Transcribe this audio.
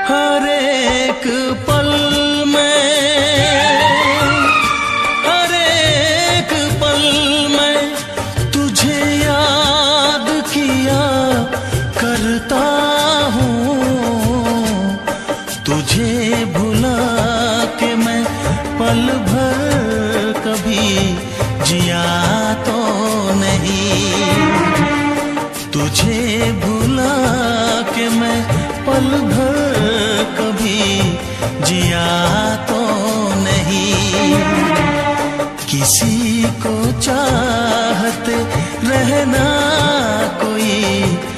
हर एक पल में, हर एक पल में तुझे याद किया करता हूँ। तुझे भुला के मैं पल भर कभी जिया तो नहीं। तुझे भुला के मैं पल भर कभी जिया तो नहीं। किसी को चाहते रहना कोई